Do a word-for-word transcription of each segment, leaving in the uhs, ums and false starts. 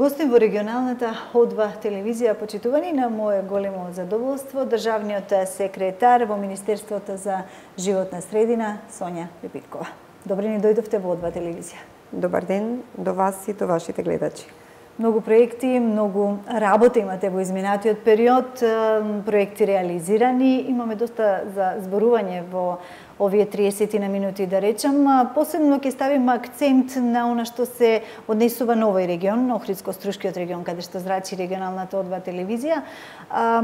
гостин во регионалната О два телевизија, почитувани, на мое големо задоволство, државниот секретар во Министерството за животна средина, Сонја Лепиткова. Добре ни дојдовте во О два телевизија. Добар ден до вас и до вашите гледачи. Многу проекти, многу работа имате во изминатиот период, проекти реализирани, имаме доста за зборување во овие триесет на минути, да речам. Посебно ќе ставим акцент на она што се однесува на овој регион, на Охридско-Струшкиот регион, каде што зрачи регионалната О два телевизија. А,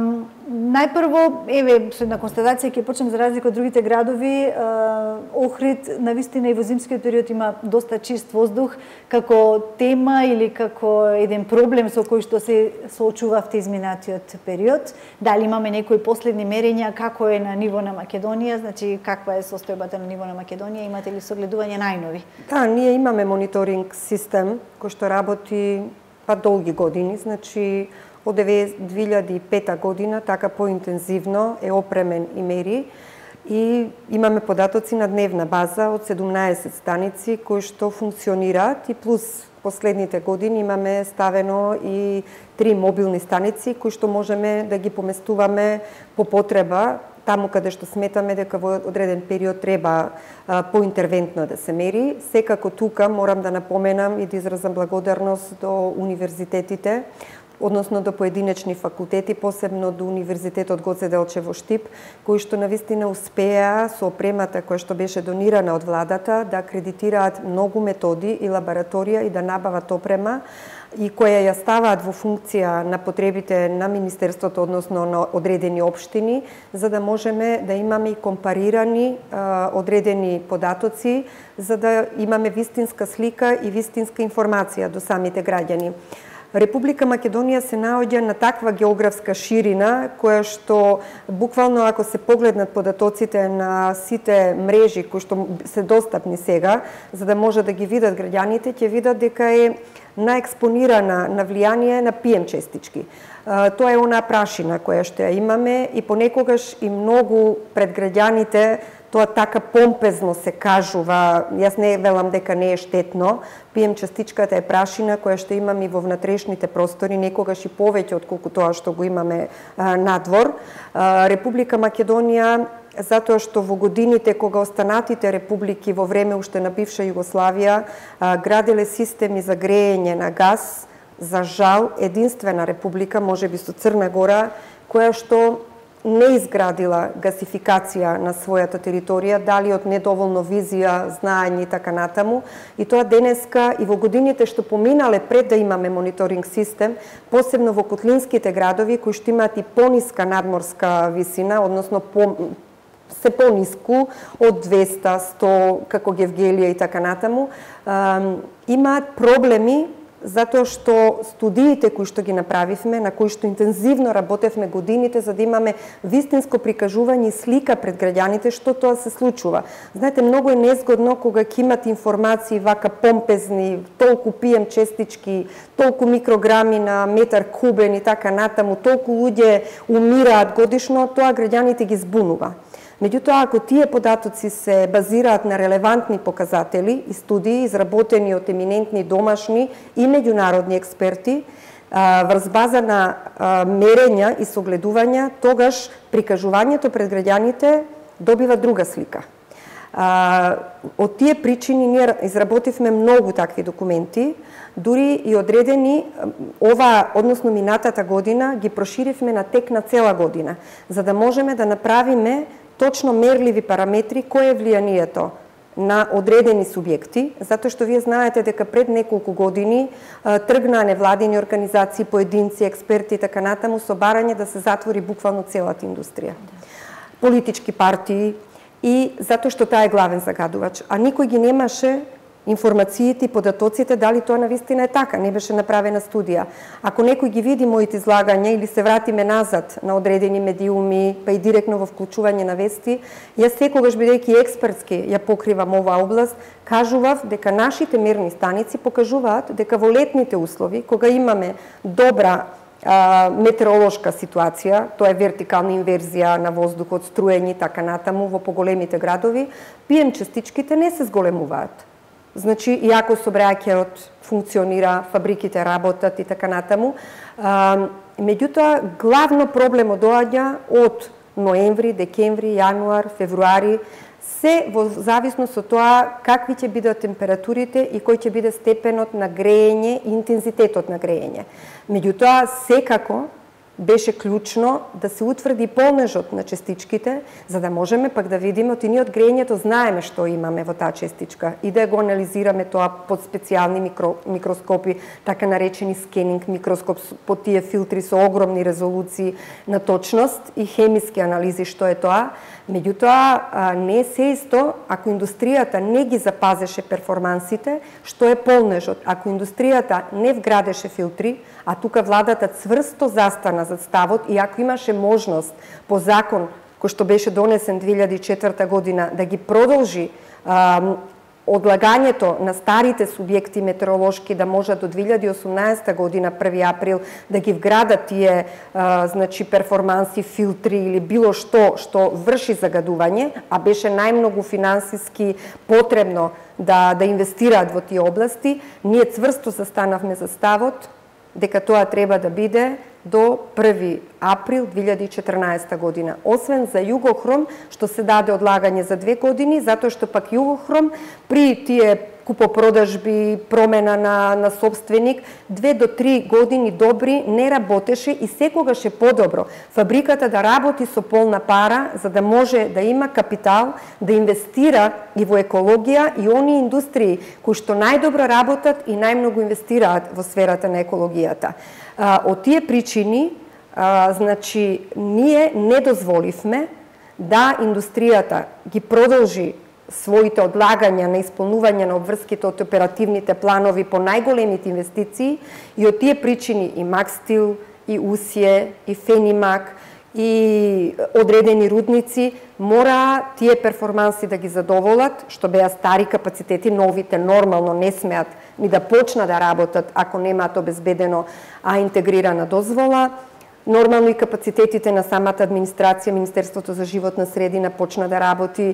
најпрво, еве, со една констатација ќе почнем за разлика од другите градови. А, Охрид, навистина и во зимскиот период има доста чист воздух, како тема или како еден проблем со кој што се соочувавте изминатиот период. Дали имаме некои последни мерења, како е на ниво на Македонија, значи каква е состојбата на ниво на Македонија, имате ли согледување најнови? Да, ние имаме мониторинг систем кој што работи па долги години, значи од две илјади и пета година така поинтензивно е опремен и мери и имаме податоци на дневна база од седумнаесет станици кои што функционираат и плюс последните години имаме ставено и три мобилни станици кои што можеме да ги поместуваме по потреба таму каде што сметаме дека во одреден период треба а, поинтервентно да се мери. Секако тука морам да напоменам и да изразам благодарност до универзитетите, односно до поединечни факултети, посебно до Универзитетот Гоце Делчев во Штип, кои што навистина успеа со опремата која што беше донирана од владата да акредитираат многу методи и лабораторија и да набават опрема и која ја ставаат во функција на потребите на Министерството, односно на одредени општини, за да можеме да имаме и компарирани а, одредени податоци, за да имаме вистинска слика и вистинска информација до самите граѓани. Република Македонија се наоѓа на таква географска ширина, која што буквално ако се погледнат податоците на сите мрежи кои што се достапни сега, за да може да ги видат граѓаните, ќе видат дека е наекспонирана на влијание на пи ем честички. Тоа е онаа прашина која што ја имаме и понекогаш и многу пред граѓаните тоа така помпезно се кажува, јас не велам дека не е штетно, пи ем частичката е прашина која што имаме и во внатрешните простори, некогаш и повеќе отколку тоа што го имаме а, надвор. А, Република Македонија, затоа што во годините кога останатите републики во време уште на бивша Југославија а, граделе системи за грејење на газ, за жал единствена република, можеби со Црна Гора, која што не изградила гасификација на својата територија, дали од недоволно визија, знаење и така натаму. И тоа денеска и во годините што поминале пред да имаме мониторинг систем, посебно во котлинските градови кои што имаат и пониска надморска висина, односно по, се пониску од двеста, сто, како Гевгелија и така натаму, имаат проблеми затоа што студиите кои што ги направивме, на кои што интензивно работевме годините за да имаме вистинско прикажување и слика пред граѓаните што тоа се случува. Знаете, многу е незгодно кога ќе имате информации вака помпезни, толку пи ем честички, толку микрограми на метар кубен и така натаму, толку луѓе умираат годишно, тоа граѓаните ги збунува. Меѓутоа, ако тие податоци се базираат на релевантни показатели и студии изработени од еминентни домашни и меѓународни експерти, врз база на мерења и согледувања, тогаш прикажувањето пред граѓаните добива друга слика. Од тие причини ние изработивме многу такви документи, дури и одредени ова, односно минатата година, ги проширивме на тек на цела година, за да можеме да направиме точно мерливи параметри кој е влијанието на одредени субјекти, затоа што вие знаете дека пред неколку години тргнаа невладини организации, поединци, експерти и така натаму со барање да се затвори буквално целата индустрија. Политички партии и затоа што таа е главен загадувач, а никој ги немаше информациите и податоците дали тоа навистина е така, не беше направена студија. Ако некој ги види моите излагања или се вратиме назад на одредени медиуми, па и директно во вклучување на вести, јас секогаш бидејќи експертски ја покривам оваа област, кажував дека нашите мерни станици покажуваат дека во летните услови, кога имаме добра а, метеоролошка ситуација, тоа е вертикална инверзија на воздухот, струење и така натаму во поголемите градови, пи ем частичките не се зголемуваат. Значи, иако сообраќајот функционира, фабриките работат и така натаму, меѓутоа, главно проблемот доаѓа од ноември, декември, јануар, февруари, се во зависност од тоа какви ќе бидат температурите и кој ќе биде степенот на грејење и интензитетот на грејење. Меѓутоа, секако беше клучно да се утврди полнежот на частичките, за да можеме пак да видиме, оти ние од грејењето знаеме што имаме во таа частичка и да го анализираме тоа под специјални микро, микроскопи, така наречени скенинг микроскоп, под тие филтри со огромни резолуции на точност и хемиски анализи што е тоа. Меѓутоа, не е се исто ако индустријата не ги запазеше перформансите, што е полнежот. Ако индустријата не вградеше филтри, а тука владата цврсто застана за ставот и ако имаше можност по закон кој што беше донесен две илјади и четврта година да ги продолжи а, одлагањето на старите субјекти метеоролошки да можат до две илјади и осумнаесета година први април да ги вградат тие а, значи перформанси, филтри или било што што врши загадување, а беше најмногу финансиски потребно да да инвестираат во тие области, ние цврсто застанавме за ставот дека тоа треба да биде до први април две илјади и четрнаесета година. Освен за Југохром, што се даде одлагање за две години, затоа што пак Југохром при тие купопродажби, промена на, на собственик, две до три години добри не работеше и секогаш е подобро фабриката да работи со полна пара, за да може да има капитал, да инвестира и во екологија и они индустрии кои што најдобро работат и најмногу инвестираат во сферата на екологијата. А, од тие причини, а, значи, ние не дозволивме да индустријата ги продолжи своите одлагања на исполнување на обврските од оперативните планови по најголемите инвестиции и од тие причини и Макстил, и Усие, и Фенимак, и одредени рудници мора тие перформанси да ги задоволат, што беа стари капацитети, новите нормално не смеат ни да почнат да работат ако немаат обезбедено а интегрирана дозвола. Нормално и капацитетите на самата администрација, Министерството за животна средина почна да работи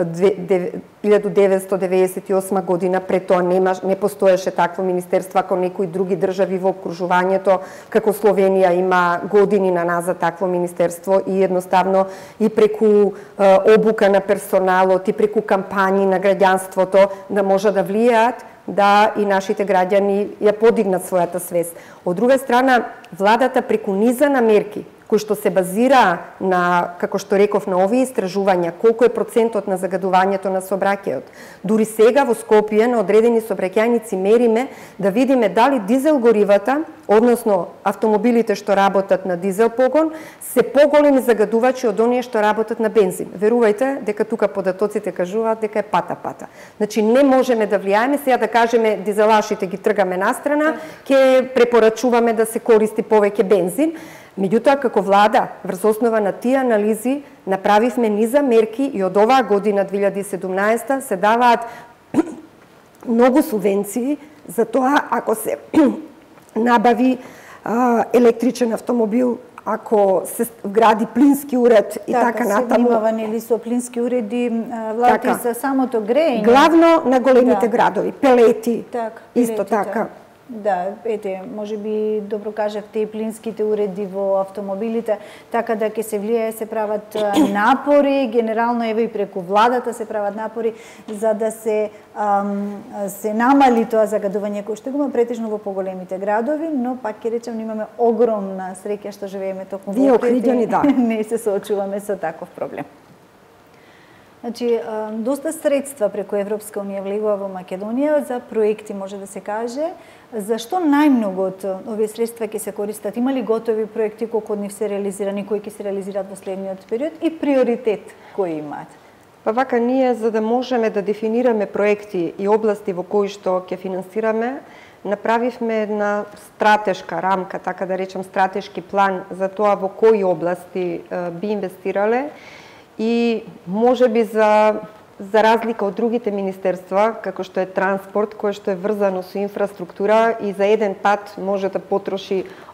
илјада деветстотини деветдесет и осма година, пред тоа нема, не постоеше такво министерство, ако некои други држави во окружувањето, како Словенија има години на назад такво министерство и едноставно и преку е, обука на персоналот и преку кампањи на граѓанството да може да влијаат да и нашите граѓани ја подигнат својата свест. Од друга страна, владата преку низа на мерки кои што се базира на, како што реков, на овие истражувања, колку е процентот на загадувањето на сообраќајот. Дури сега во Скопје на одредени сообраќајници мериме да видиме дали дизел горивата, односно автомобилите што работат на дизел погон, се поголеми загадувачи од оние што работат на бензин. Верувајте дека тука податоците кажуваат дека е пата-пата. Значи не можеме да влијаеме, сега да кажеме дизелашите ги тргаме настрана, ќе препорачуваме да се користи повеќе бензин. Меѓутоа, како влада, врз основа на тие анализи, направивме низа мерки и од оваа година, две илјади и седумнаесета, се даваат многу субвенции за тоа ако се набави а, електричен автомобил, ако се вгради плински уред и така, така натаму. Така, се внимавани или со плински уреди, влади така, за самото грејење. Главно на големите да. градови, пелети, так, исто пелети, така. Так. Да, ете, може би добро кажавте и плинските уреди во автомобилите, така да ќе се влијае, се прават напори, генерално еве и преку владата се прават напори за да се ам, се намали тоа загадување кој што го има претежно во поголемите градови, но пак ќе речем имаме огромна среќа што живееме токму во Охриѓани, да. Не се соочуваме со таков проблем. Значи, доста средства преку Европска унија влегува во Македонија за проекти, може да се каже. Зашто најмногу од овие средства ќе се користат? Има ли готови проекти колку од нив се реализирани, кои ќе се реализираат во следниот период и приоритет кои имаат? Па вака ние за да можеме да дефинираме проекти и области во кои што ќе финансираме, направивме една стратешка рамка, така да речем стратешки план за тоа во кои области би инвестирале. И може би за, за разлика од другите министерства, како што е транспорт, кое што е врзано со инфраструктура и за еден пат може да потроши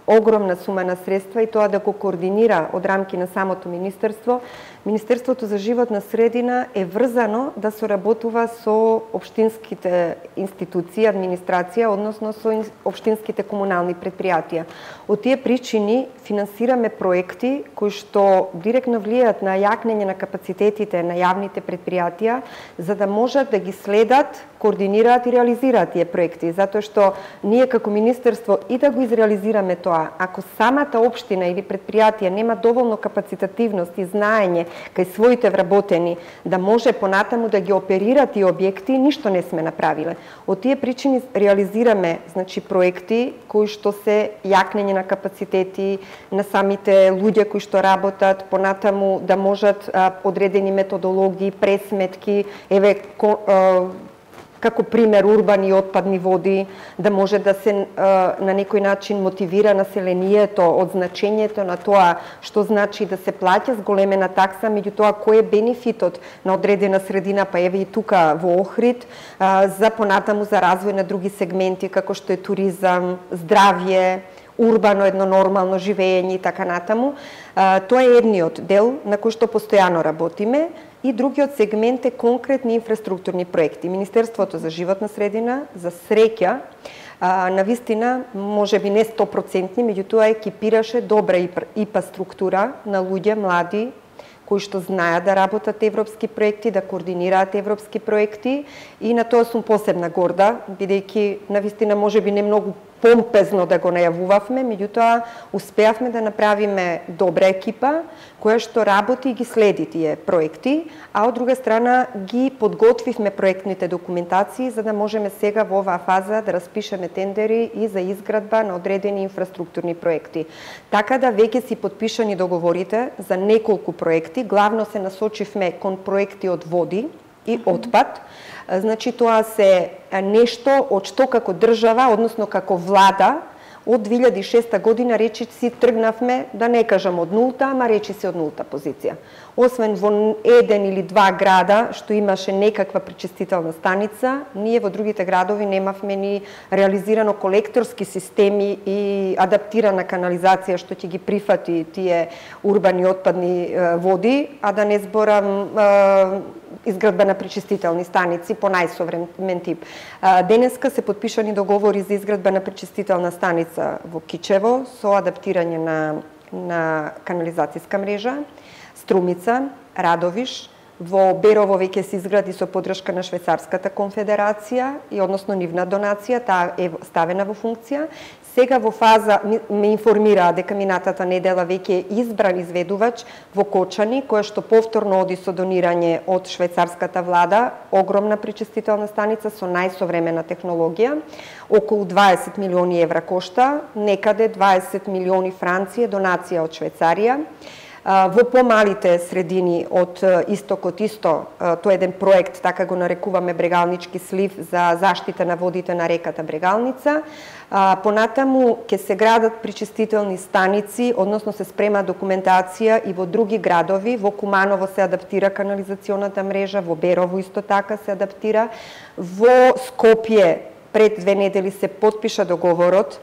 огромна сума на средства и тоа да го координира од рамки на самото министерство. Министерството за животна средина е врзано да соработува со општинските институции, администрација, односно со општинските комунални предпријатија. Од тие причини финансираме проекти кои што директно влијаат на јакнење на капацитетите на јавните предпријатија, за да можат да ги следат, координираат и реализираат тие проекти, затоа што ние како министерство и да го изреализираме тоа, ако самата општина или предпријатие нема доволно капацитативност и знаење кај своите вработени да може понатаму да ги оперира тие објекти, ништо не сме направиле. Од тие причини реализираме, значи, проекти кои што се јакнење на капацитети на самите луѓе кои што работат, понатаму да можат а, одредени методологии, пресметки, еве ко, а, како пример урбани и отпадни води, да може да се на некој начин мотивира населението од значењето на тоа што значи да се плаќа зголемена такса, меѓутоа кој е бенефитот на одредена средина, па еве и тука во Охрид, за понатаму за развој на други сегменти како што е туризам, здравје, урбано едно нормално живење и така натаму. Тоа е едниот дел на кој што постојано работиме. И другиот сегмент е конкретни инфраструктурни проекти. Министерството за животна средина, за среќа, на вистина, може би не сто проценти, меѓутоа екипираше добра И П А структура на луѓе, млади, кои што знаат да работат европски проекти, да координираат европски проекти, и на тоа сум посебна горда, бидејќи навистина може би не многу помпезно да го најавувавме, меѓутоа успеавме да направиме добра екипа која што работи и ги следи тие проекти, а од друга страна ги подготвивме проектните документации за да можеме сега во оваа фаза да распишеме тендери и за изградба на одредени инфраструктурни проекти. Така да веќе си подпишани договорите за неколку проекти, главно се насочивме кон проекти од води и отпад. Значи тоа се нешто од што како држава, односно како влада, од две илјади и шеста година речи си тргнавме, да не кажам од нулта, ама речи си од нулта позиција. Освен во еден или два града што имаше некаква пречистителна станица, ние во другите градови немавме ни реализирано колекторски системи и адаптирана канализација што ќе ги прифати тие урбани отпадни води, а да не зборам изградба на пречистителни станици по најсовремен тип. Денеска се подпишани договори за изградба на пречистителна станица во Кичево со адаптирање на, на канализацијска мрежа, Струмица, Радовиш, во Берово веќе се изгради со поддршка на Швајцарската конфедерација и односно нивна донација, таа е ставена во функција. Сега во фаза ме информираа дека минатата недела веќе е избран изведувач во Кочани, која што повторно оди со донирање од швајцарската влада, огромна пречистителна станица со најсовремена технологија, околу дваесет милиони евра кошта, некаде дваесет милиони франци е донација од Швајцарија. Во помалите средини од истокот исто, тоа е еден проект, така го нарекуваме Брегалнички слив за заштита на водите на реката Брегалница. Понатаму ќе се градат пречистителни станици, односно се спрема документација и во други градови. Во Куманово се адаптира канализационата мрежа, во Берово исто така се адаптира. Во Скопје пред две недели се потпиша договорот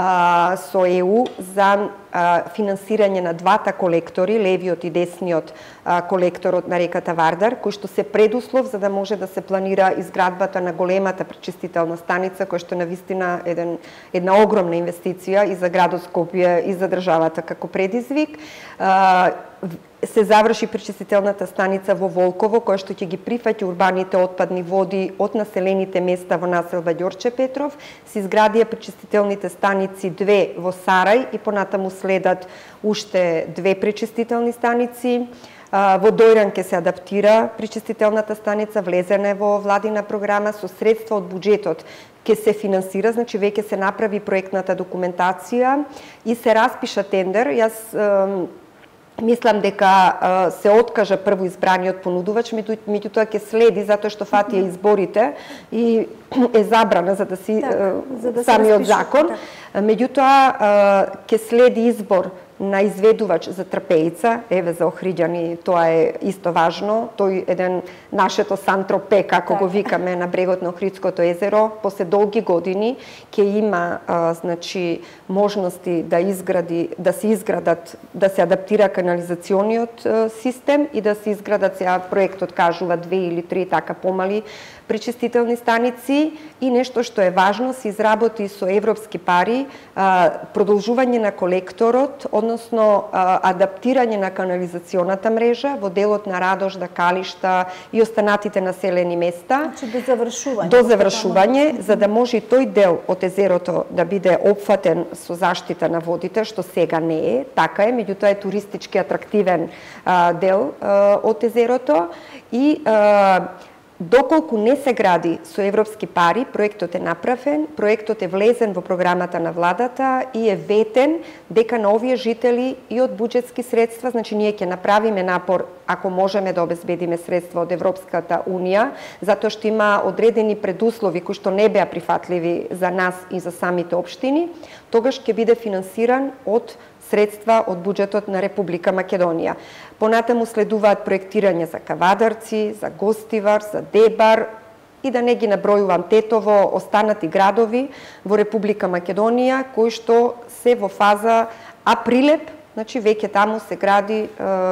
а, со Е У за а, финансирање на двата колектори, левиот и десниот а, колекторот на реката Вардар, кој што се предуслов за да може да се планира изградбата на големата пречистителна станица, која што навистина еден, една огромна инвестиција и за градот Скопје и за државата како предизвик. А, се заврши пречистителната станица во Волково, која што ќе ги прифаќа урбаните отпадни води од населените места во населба Ѓорче Петров. Се изградија пречистителните станици две во Сарај и понатаму следат уште две пречистителни станици. Во Дојран ќе се адаптира пречистителната станица, влезена е во владина програма со средства од буџетот ќе се финансира, значи веќе се направи проектната документација и се распиша тендер. Јас мислам дека а, се откажа прво избраниот понудувач, меѓутоа ќе следи затоа што фатија изборите и е забрана за да си так, а, за да самиот закон. Меѓутоа ќе следи избор на изведувач за трпеица, еве за Охриѓани, тоа е исто важно. Тој еден нашето Сан-Тропе, како го викаме, на брегот на Охридското езеро, после долги години ќе има а, значи можности да изгради, да се изградат, да се адаптира канализациониот а, систем и да се изградат, сега проектот кажува две или три така помали пречистителни станици, и нешто што е важно, се изработи со европски пари а, продолжување на колекторот, односно а, адаптирање на канализационата мрежа во делот на Радожда, Калишта и останатите населени места. Значи до завршување. До завршување, за да може и тој дел од езерото да биде опфатен со заштита на водите, што сега не е, така е, меѓутоа е туристички атрактивен а, дел а, од езерото, и а, доколку не се гради со европски пари, проектот е направен, проектот е влезен во програмата на владата и е ветен дека на овие жители и од буџетски средства, значи ние ќе направиме напор ако можеме да обезбедиме средства од Европската унија, затоа што има одредени предуслови кои што не беа прифатливи за нас и за самите општини, тогаш ќе биде финансиран од средства од буџетот на Република Македонија. Понатаму следуваат проектирање за Кавадарци, за Гостивар, за Дебар и да не ги набројувам Тетово, останати градови во Република Македонија кои што се во фаза Априлеп, значи веќе таму се гради,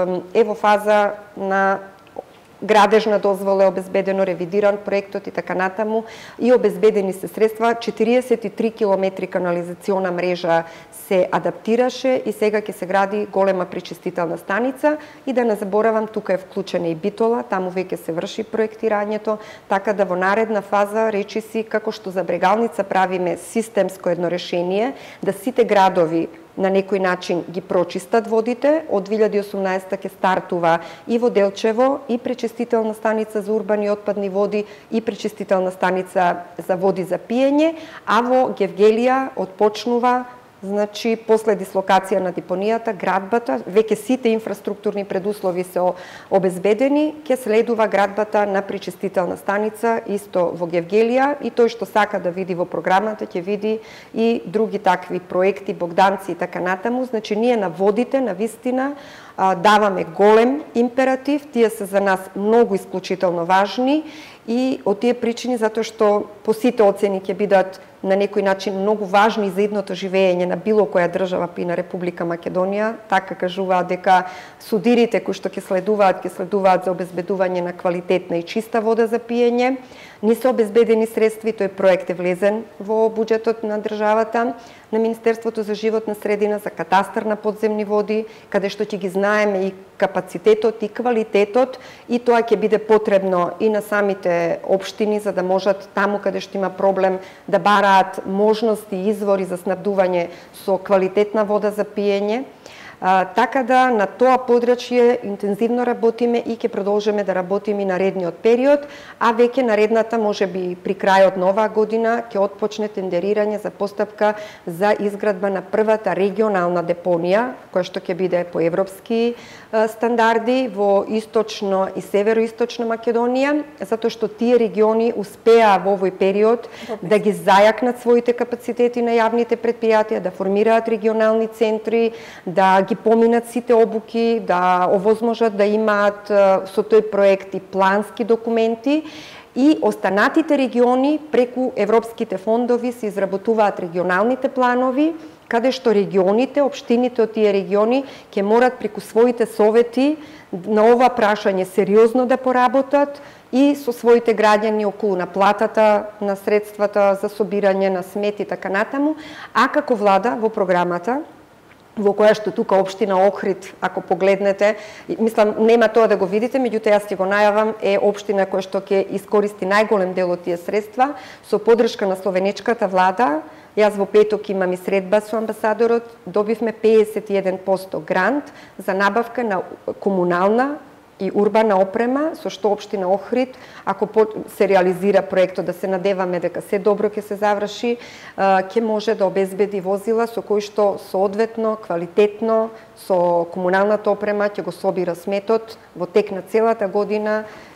е во фаза на градежна дозвола, е обезбедено, ревидиран проектот и така натаму, и обезбедени се средства. четириесет и три километри канализациона мрежа се адаптираше и сега ќе се гради голема пречистителна станица, и да не заборавам, тука е вклучена и Битола, таму веќе се врши проектирањето, така да во наредна фаза, речиси, како што за Брегалница правиме системско едно решение, да сите градови на некој начин ги прочистат водите. Од две илјади и осумнаесета ќе стартува и во Делчево и пречистителна станица за урбани отпадни води и пречистителна станица за води за пиење, а во Гевгелија отпочнува, значи после дислокација на депонијата, градбата, веќе сите инфраструктурни предуслови се обезбедени, ќе следува градбата на пречистителна станица исто во Гевгелија, и тој што сака да види во програмата ќе види и други такви проекти, Богданци и така натаму. Значи ние на водите на вистина даваме голем императив, тие се за нас многу исклучително важни, и од тие причини затоа што по сите оцени ќе бидат на некој начин многу важни за идното живење на било која држава, и на Република Македонија. Така кажуваат дека судирите кои што ќе следуваат, ќе следуваат за обезбедување на квалитетна и чиста вода за пиење. Не се обезбедени средства, и тој проект е влезен во буџетот на државата, на Министерството за животна средина, за катастар на подземни води, каде што ќе ги знаеме и капацитетот и квалитетот, и тоа ќе биде потребно и на самите општини, за да можат таму каде што има проблем да бараат можности и извори за снабдување со квалитетна вода за пиење. А, така да на тоа подрачје интензивно работиме и ќе продолжиме да работиме и наредниот период, а веќе наредната, можеби при крајот на оваа година, ќе отпочне тендерирање за постапка за изградба на првата регионална депонија, која што ќе биде по европски а, стандарди во источно и североисточна Македонија, затоа што тие региони успеа во овој период да ги зајакнат своите капацитети на јавните предпријатија, да формираат регионални центри, да ги поминат сите обуки, да овозможат да имаат со тој проект и плански документи, и останатите региони преку европските фондови се изработуваат регионалните планови, каде што регионите, општините од тие региони ќе морат преку своите совети на ова прашање сериозно да поработат и со своите граѓани околу наплатата на средствата за собирање на смет и така натаму, а како влада во програмата во која што тука општина Охрид, ако погледнете, мислам нема тоа да го видите, меѓутоа јас ќе го најавам, е општина која што ќе искористи најголем дел од тие средства со поддршка на словенечката влада. Јас во петок имам и средба со амбасадорот, добивме педесет и еден проценти грант за набавка на комунална и урбана опрема, со што општина Охрид, ако се реализира проектот, да се надеваме дека се добро ќе се заврши, ќе може да обезбеди возила со кои што соодветно, квалитетно, со комуналната опрема ќе го собира сметот во тек на целата година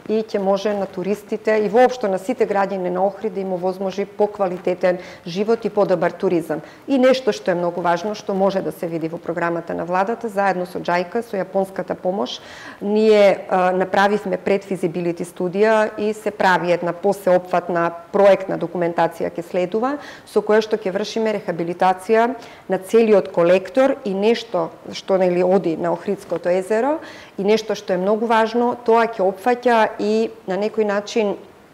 и ќе може на туристите и воопшто на сите граѓани на Охрид да им овозможи поквалитетен живот и подобар туризам. И нешто што е многу важно, што може да се види во програмата на владата, заедно со џајка, со јапонската помош, ние а, направивме предфизибилити студија и се прави една посеопфатна проектна документација ќе следува, со која што ќе вршиме рехабилитација на целиот колектор и нешто што нели оди на Охридското езеро и нешто што е многу важно, тоа ќе опфаќа и на некој начин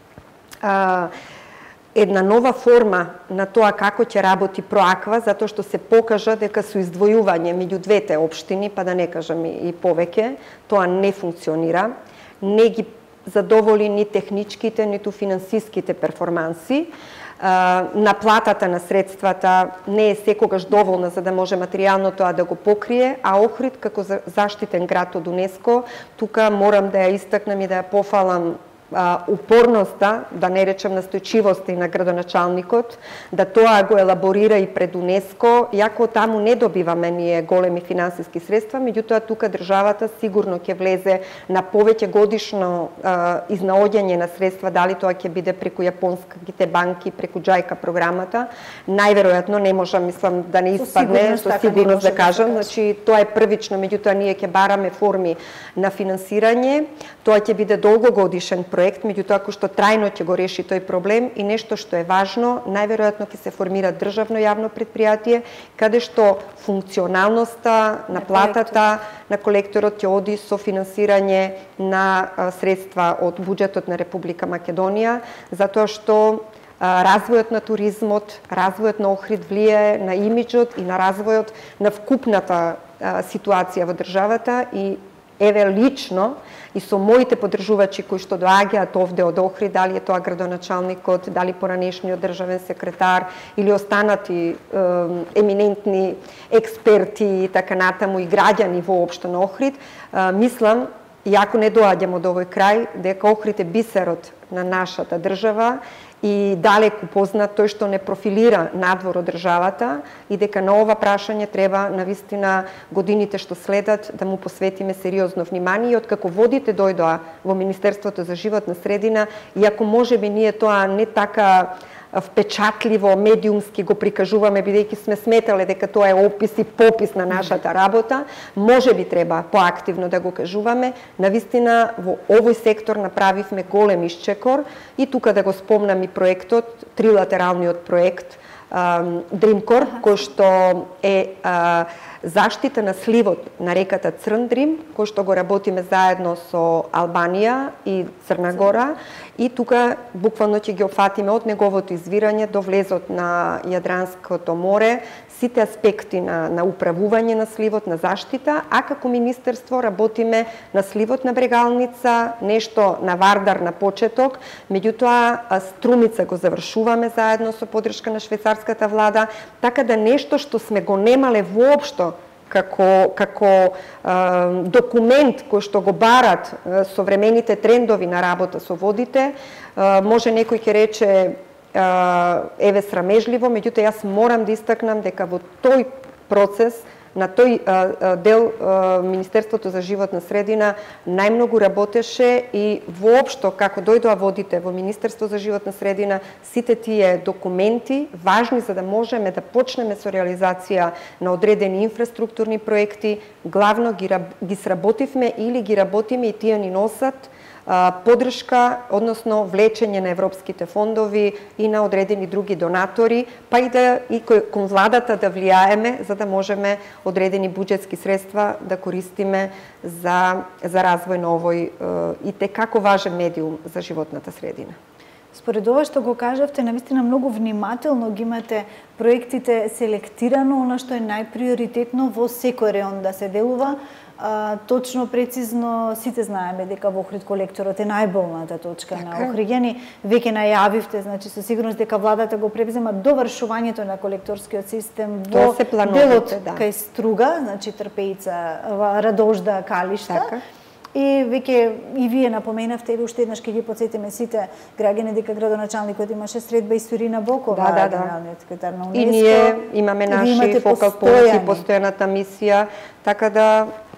а, една нова форма на тоа како ќе работи Проаква, затоа што се покажа дека со издвојување меѓу двете општини, па да не кажам и повеќе, тоа не функционира, не ги задоволи ни техничките, ниту финансиските перформанси. Наплатата на средствата не е секогаш доволна за да може материјално тоа да го покрие, а Охрид како заштитен град од УНЕСКО, тука морам да ја истакнам и да ја пофалам упорноста, да не речем настојчивоста и на градоначалникот, да тоа го елаборира и пред УНЕСКО, иако таму не добиваме ние големи финансиски средства, меѓутоа тука државата сигурно ќе влезе на повеќе годишно а, изнаоѓање на средства, дали тоа ќе биде преку јапонските банки, преку џајка програмата, најверојатно не можам, мислам, да не испадне, со сигурност да кажам, значи тоа е првично, меѓутоа ние ќе бараме форми на финансирање, тоа ќе биде долгогодишен проект, меѓутоа кој што трајно ќе го реши тој проблем и нешто што е важно, најверојатно ќе се формира државно јавно предпријатие, каде што функционалноста на платата на колекторот ќе оди со финансирање на средства од буџетот на Република Македонија, затоа што развојот на туризмот, развојот на Охрид влијае на имиџот и на развојот на вкупната ситуација во државата и еве лично и со моите поддржувачи кои што доаѓаат овде од Охрид, дали е тоа градоначалникот, дали поранешниот државен секретар или останати е, еминентни експерти и така натаму и граѓани воопшто на Охрид, е, мислам, иако не доаѓам од овој крај, дека Охрид е бисерот на нашата држава и далеку познат, тој што не профилира надвор од државата и дека на ова прашање треба навистина годините што следат да му посветиме сериозно внимание и откако водите дојдоа во Министерството за животна средина, иако можеби ние тоа не така впечатливо, медиумски го прикажуваме, бидејќи сме сметале дека тоа е опис и попис на нашата работа, може би треба поактивно да го кажуваме. Навистина, во овој сектор направивме голем исчекор и тука да го спомнам и проектот, трилатералниот проект Дримкор, кој што е а, заштита на сливот на реката Црндрим, кој што го работиме заедно со Албанија и Црна Гора, и тука буквално ќе ги опфатиме од неговото извирање до влезот на Јадранското море, сите аспекти на, на управување на сливот, на заштита, а како министерство работиме на сливот на Брегалница, нешто на Вардар на почеток, меѓутоа Струмица го завршуваме заедно со поддршка на швајцарската влада, така да нешто што сме го немале воопшто како, како е, документ кој што го барат е, современите трендови на работа со водите, е, може некој ќе рече еве срамежливо, меѓутоа јас морам да истакнам дека во тој процес, на тој дел Министерството за животна средина најмногу работеше и воопшто како дојдоа водите во Министерство за животна средина, сите тие документи важни за да можеме да почнеме со реализација на одредени инфраструктурни проекти, главно ги, ги сработивме или ги работиме и тие ни носат поддршка, односно влечење на европските фондови и на одредени други донатори, па и да и кон владата да влијаеме за да можеме одредени буџетски средства да користиме за за развој на овој и те како важен медиум за животната средина. Според ова што го кажавте, навистина многу внимателно ги имате проектите селектирано, она што е најприоритетно во секој реон да се делува. А, точно, прецизно, сите знаеме дека во Охрид колекторот е најболната точка така на Охриѓани. Веќе најавивте, значи со сигурност дека владата го превзема довршувањето на колекторскиот систем во делот да. Кај Струга, значи Трпеица, Радожда, Калишта. Така. И веќе и вие напоменавте, и уште еднаш ќе ги потсетиме сите граѓани дека градоначалникот имаше средба и Сурина Бокова, да, да, генералниот секретар на УНЕСКО. И ние имаме наши фокал поинти, постојаната мисија, така да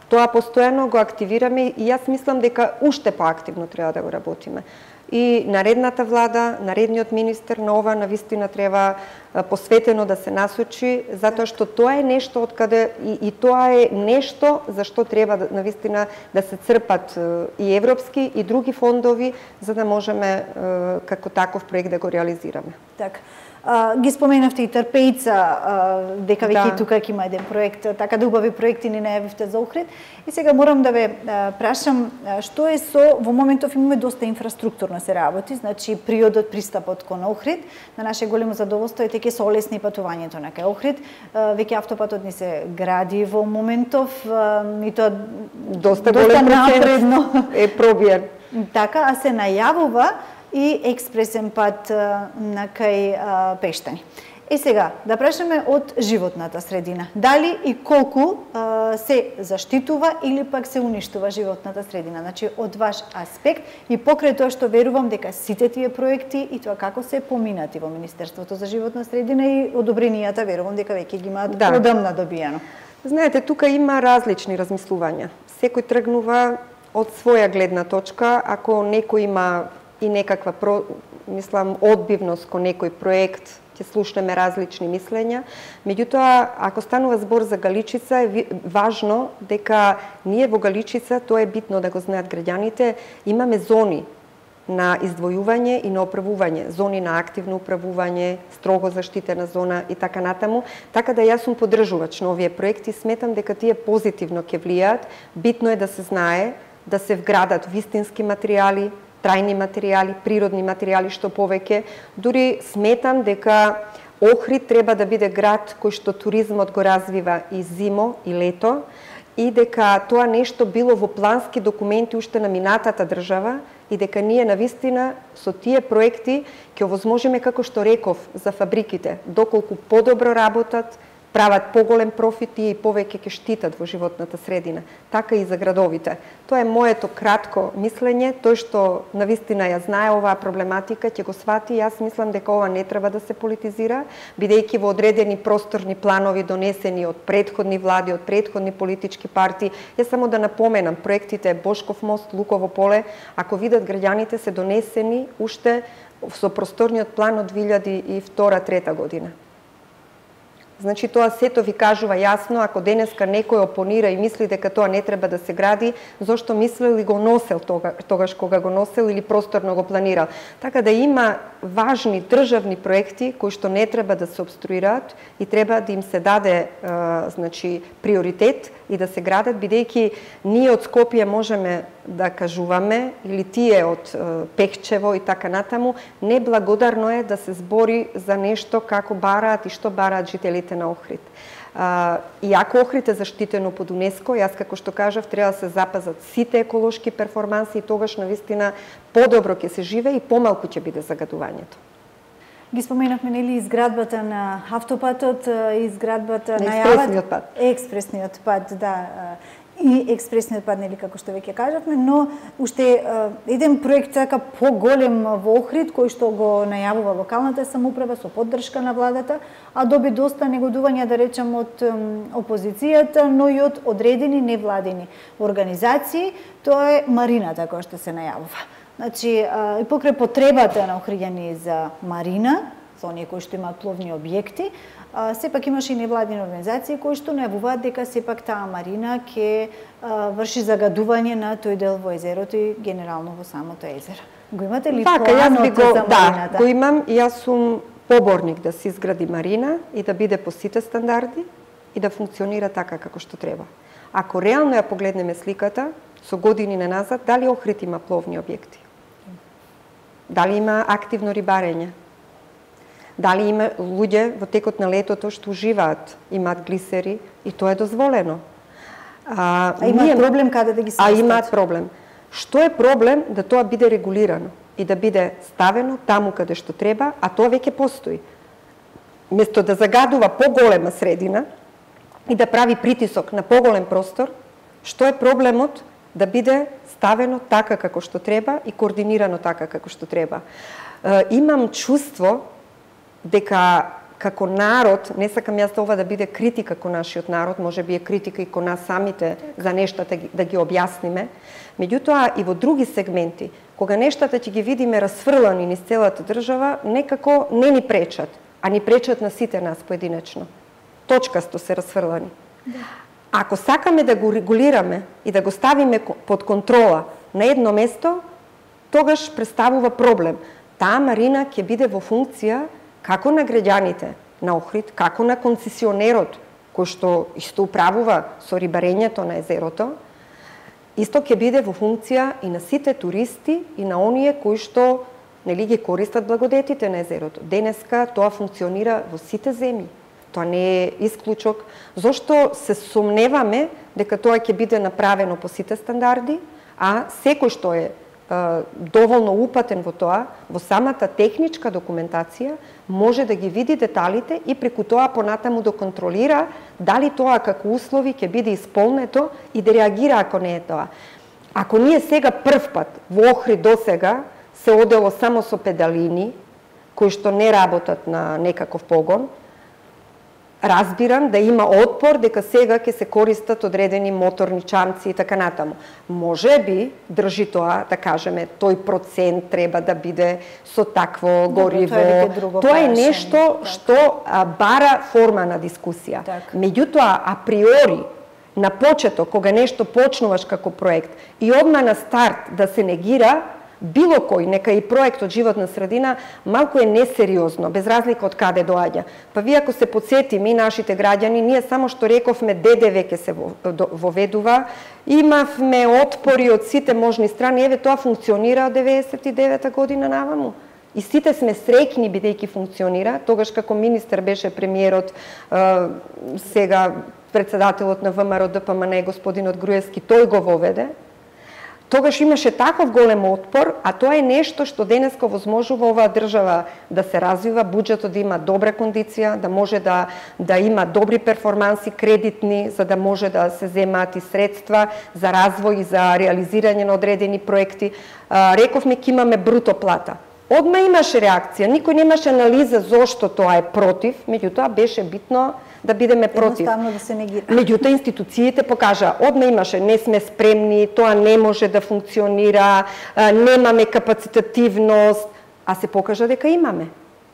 Тоа постојано го активираме и јас мислам дека уште поактивно треба да го работиме. И наредната влада, наредниот министер на ова навистина треба посветено да се насочи, затоа што тоа е нешто од каде и, и тоа е нешто за што треба да, навистина да се црпат и европски и други фондови за да можеме како таков проект да го реализираме. Така. Uh, ги споменавте и Трпејца, uh, дека веќе да. Тука има еден проект, така да убави проекти ни најавивте за Охрид. И сега морам да ве uh, прашам, uh, што е со, во моментов имаме доста инфраструктурно се работи, значи приодот, пристапот кон Охрид, на наше големо задоволство е дека се олесни патувањето на кај Охрид. Uh, веќе автопатот ни се гради во моментов, uh, и тоа доста, доста напредно е пробиен. Така, а се најавува и експресен пат на кај а, Пештани. Е сега, да прашаме од животната средина. Дали и колку а, се заштитува или пак се уништува животната средина? Значи, од ваш аспект и покрај тоа што верувам дека сите тие проекти и тоа како се поминати во Министерството за животна средина и одобренијата, верувам дека веќе ги имаат да. Одамна добијано. Знаете, тука има различни размислувања. Секој тргнува од своја гледна точка, ако некој има и некаква, мислам, одбивност кон некој проект, ќе слушнеме различни мислења. Меѓутоа, ако станува збор за Галичица, е важно дека ние во Галичица, тоа е битно да го знаат граѓаните, имаме зони на издвојување и на управување, зони на активно управување, строго заштитена зона и така натаму, така да јас сум поддржувач на овие проекти, сметам дека тие позитивно ќе влијаат. Битно е да се знае, да се вградат вистински материјали, трајни материјали, природни материјали што повеќе. Дури сметам дека Охрид треба да биде град кој што туризмот го развива и зимо и лето и дека тоа нешто било во плански документи уште на минатата држава и дека ние навистина со тие проекти ќе овозможиме, како што реков, за фабриките, доколку подобро работат, прават поголем профит и повеќе ќе штитат во животната средина, така и за градовите. Тоа е моето кратко мислење, тој што навистина ја знае оваа проблематика, ќе го свати. Јас мислам дека ова не треба да се политизира, бидејќи во одредени просторни планови донесени од претходни влади, од претходни политички партии. Јас само да напоменам, проектите Бошков мост, Луково поле, ако видат граѓаните, се донесени уште со просторниот план од две илјади и втора трета година. Значи тоа сето ви кажува јасно, ако денеска некој опонира и мисли дека тоа не треба да се гради, зошто мислел и го носел тога, тогаш кога го носел или просторно го планирал. Така да има важни државни проекти кои што не треба да се обструираат и треба да им се даде а, значи приоритет и да се градат, бидејќи ние од Скопје можеме да кажуваме, или тие од Пехчево и така натаму, неблагодарно е да се збори за нешто како бараат и што бараат жителите на Охрид. А, иако Охрид е заштитено под УНЕСКО, јас како што кажав, треба да се запазат сите еколошки перформанси и тогаш навистина подобро ќе се живее и помалку ќе биде загадувањето. Ги споменавме нели изградбата на автопатот, изградбата на експресниот пат. Експресниот пат, да. И експресниот пат, нели како што веќе кажавме, но уште еден проект така поголем во Охрид кој што го најавува локалната самоуправа со поддршка на владата, а доби доста негодување, да речем, од опозицијата, но и од одредени невладени организации, тоа е марината која што се најавува. Значи, и покрај потребата на охриѓани за марина, за оние кои што имаат пловни објекти, сепак имаше и невладени организации кои што најавуваат дека сепак таа марина ќе врши загадување на тој дел во езерото и генерално во самото езеро. Го имате ли така, планот го, за марината? Да, го имам и јас сум поборник да се изгради марина и да биде по сите стандарди и да функционира така како што треба. Ако реално ја погледнеме сликата, со години неназад, дали Охрид има пловни објекти? Дали има активно рибарење? Дали има луѓе во текот на летото што уживаат, имаат глисери и тоа е дозволено. А, а имаат ние, проблем каде да ги сместат? А имаат проблем. Што е проблем да тоа биде регулирано и да биде ставено таму каде што треба, а тоа веќе постои. Место да загадува поголема средина и да прави притисок на поголем простор, што е проблемот да биде ставено така како што треба и координирано така како што треба. Е, имам чувство дека како народ, не сакам јас ова да биде критика кон нашиот народ, може би е критика и кон нас самите за нештата да ги објасниме, меѓутоа и во други сегменти, кога нештата ќе ги видиме расфрлани низ целата држава, некако не ни пречат, а ни пречат на сите нас поединечно. Точкасто се расфрлани. Да. Ако сакаме да го регулираме и да го ставиме под контрола на едно место, тогаш представува проблем. Таа марина ќе биде во функција како на граѓаните на Охрид, како на концесионерот кој што исто управува со рибарењето на езерото, исто ќе биде во функција и на сите туристи и на оние кои што нели ги користат благодетите на езерото. Денеска тоа функционира во сите земји. Тоа не е исклучок, зашто се сомневаме дека тоа ќе биде направено по сите стандарди, а секој што е доволно упатен во тоа, во самата техничка документација, може да ги види деталите и преку тоа понатаму да контролира дали тоа како услови ќе биде исполнето и да реагира ако не е тоа. Ако ние сега прв пат во Охрид досега се одело само со педалини, кои што не работат на некаков погон, разбирам да има отпор дека сега ќе се користат одредени моторни чамци и така натаму. Може би држи тоа, да кажеме, тој процент треба да биде со такво гориво. Тоа е, тоа е нешто так. што а, бара форма на дискусија. Так. Меѓутоа, априори, на почеток, кога нешто почнуваш како проект и одма на старт да се негира, било кој, нека и проект од животна средина, малку е несериозно, без разлика од каде доаѓа. Па вие ако се подсетиме и нашите граѓани, ние само што рековме Д Д В ќе се воведува, имавме отпори од сите можни страни, еве тоа функционира од деветдесет и девета година наваму. И сите сме среќни бидејќи функционира, тогаш како министер беше премиерот, сега председателот на В М Р Д П М Н, господинот Груевски, тој го воведе. Тогаш имаше таков голем отпор, а тоа е нешто што денеска возможува оваа држава да се развива, буџетот да има добра кондиција, да може да, да има добри перформанси кредитни, за да може да се земаат и средства за развој и за реализирање на одредени проекти. А, рековме ќе имаме бруто плата. Одма имаше реакција, никој немаше анализа зошто тоа е против, меѓутоа беше битно да бидеме против. Едноставно да се негира. Меѓутоа институциите покажа, одма имаше, не сме спремни, тоа не може да функционира, немаме капацитативност, а се покажа дека имаме.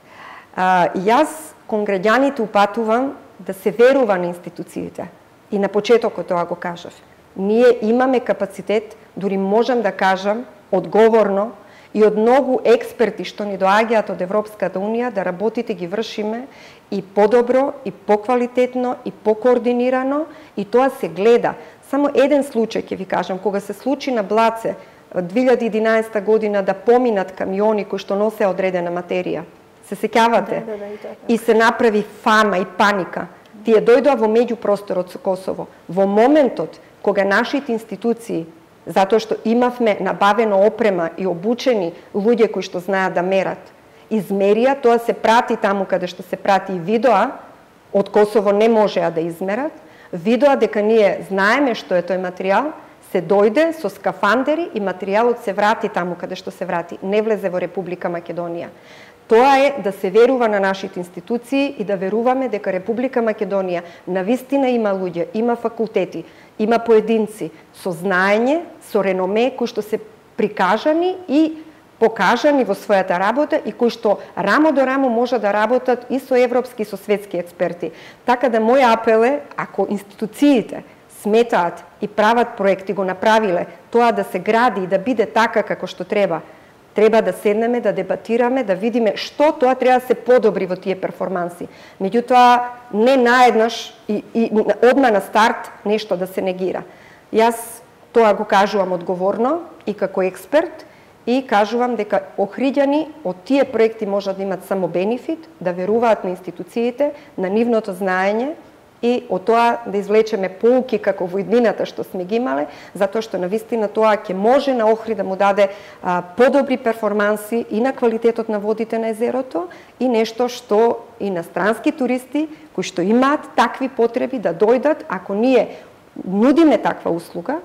А, јас кон граѓаните упатувам да се верува на институциите. И на почетокот тоа го кажав. Ние имаме капацитет, дури можам да кажам, одговорно, и од многу експерти што ни доаѓаат од Европската Унија да работите ги вршиме и подобро, и поквалитетно, и покоординирано, и тоа се гледа. Само еден случај ќе ви кажам, кога се случи на Блаце две илјади и единаесета година да поминат камиони кои што носе одредена материја. Се сеќавате? Да, да, да, и, така. И се направи фама и паника. Тие дојдоа во меѓупросторот со Косово. Во моментот кога нашите институции, затоа што имавме набавено опрема и обучени луѓе кои што знаат да мерат, измерија, тоа се прати таму каде што се прати и видоа, од Косово не можеа да измерат, видоа дека ние знаеме што е тој материјал, се дојде со скафандери и материјалот се врати таму каде што се врати, не влезе во Република Македонија. Тоа е да се верува на нашите институции и да веруваме дека Република Македонија навистина има луѓе, има факултети, има поединци со знаење, со реноме, кои што се прикажани и покажани во својата работа и кои што рамо до рамо може да работат и со европски и со светски експерти. Така да мој апел е, ако институциите сметаат и прават проекти, го направиле, тоа да се гради и да биде така како што треба, треба да седнеме, да дебатираме, да видиме што тоа треба да се подобри во тие перформанси. Меѓутоа, не наеднаш и, и одма на старт нешто да се негира. Јас тоа го кажувам одговорно и како експерт и кажувам дека охриѓани од тие проекти можат да имат само бенефит, да веруваат на институциите, на нивното знаење и од тоа да извлечеме поуки како во иднината што сме ги имале, затоа што навистина тоа ќе може на Охрид да му даде а, подобри перформанси и на квалитетот на водите на езерото и нешто што и инострански туристи кои што имаат такви потреби да дојдат, ако ние нудиме таква услуга,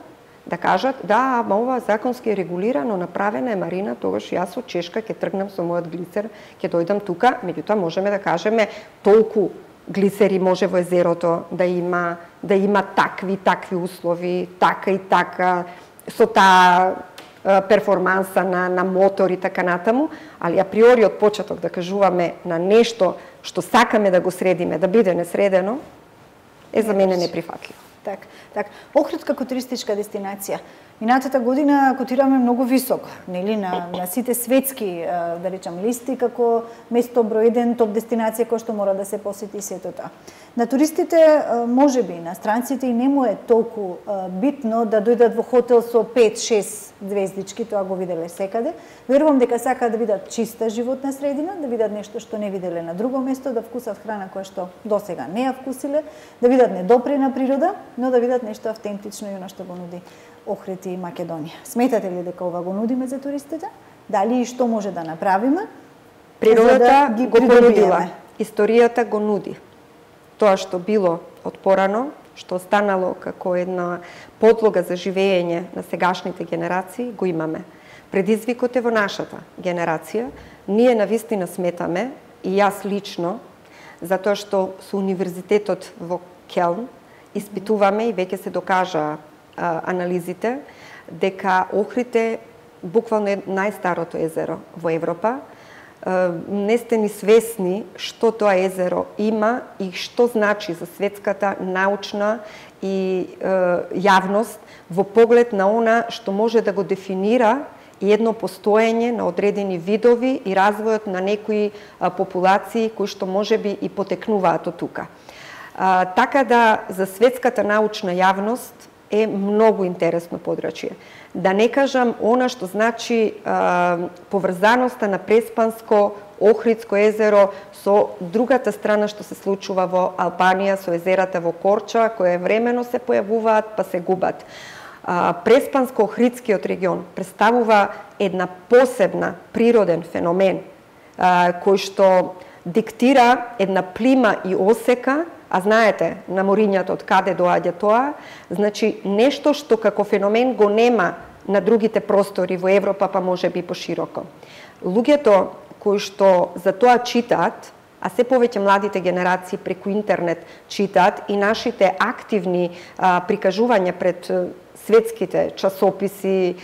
да кажат, да, ама ова законски е регулирано, направена е Марина, тогаш јас од Чешка ќе тргнам со мојот глисер, ќе дојдам тука, меѓутоа можеме да кажеме толку глисери може во езерото да има, да има такви, такви услови, така и така, со таа перформанса на, на мотор и така натаму, али априори од почеток да кажуваме на нешто што сакаме да го средиме, да биде несредено, е за мене неприфатливо. Так, так. Охрид како туристичка дестинација. Минатата година котираме многу високо, нели, на, на сите светски, да речам, листи како место број еден топ дестинација кој што мора да се посети сето тоа. На туристите, можеби, на странците и не му е толку битно да дојдат во хотел со пет-шест звездички, тоа го виделе секаде. Верувам дека сакаат да видат чиста животна средина, да видат нешто што не виделе на друго место, да вкусат храна која што досега не ја вкусиле, да видат недопрена природа, но да видат нешто автентично и оно што го нуди Охрид и Македонија. Сметате ли дека ова го нудиме за туристите? Дали и што може да направиме? Природата да го понудила, историјата го нуди. Тоа што било од порано, што останало како една подлога за живење на сегашните генерации, го имаме. Предизвикот е во нашата генерација. Ние навистина сметаме, и јас лично, затоа што со универзитетот во Келн испитуваме и веќе се докажа а, анализите, дека Охрид е буквално најстарото езеро во Европа. Не сте ни свесни што тоа езеро има и што значи за светската научна и е, јавност во поглед на она што може да го дефинира и едно постоење на одредени видови и развојот на некои а, популации кои што можеби и потекнуваат од тука. А, така да за светската научна јавност е многу интересно подрачје. Да не кажам она што значи а, поврзаноста на Преспанско Охридско езеро со другата страна што се случува во Албанија, со езерата во Корча, кои времено се појавуваат па се губат. Преспанско-Охридскиот регион представува една посебна природен феномен а, кој што диктира една плима и осека. А знаете, на морињата од каде доаѓа тоа, значи нешто што како феномен го нема на другите простори во Европа, па може би пошироко. Луѓето кои што за тоа читаат, а се повеќе младите генерации преку интернет читаат и нашите активни а, прикажувања пред светските часописи,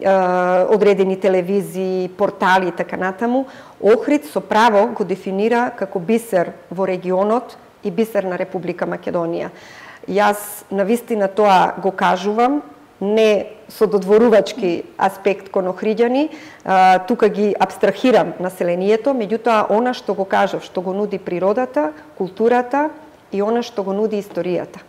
а, одредени телевизии, портали и така натаму, Охрид со право го дефинира како бисер во регионот и бисер на Република Македонија. Јас навистина тоа го кажувам, не со додворувачки аспект кон охриѓани, тука ги абстрахирам населението, меѓутоа она што го кажав, што го нуди природата, културата и она што го нуди историјата.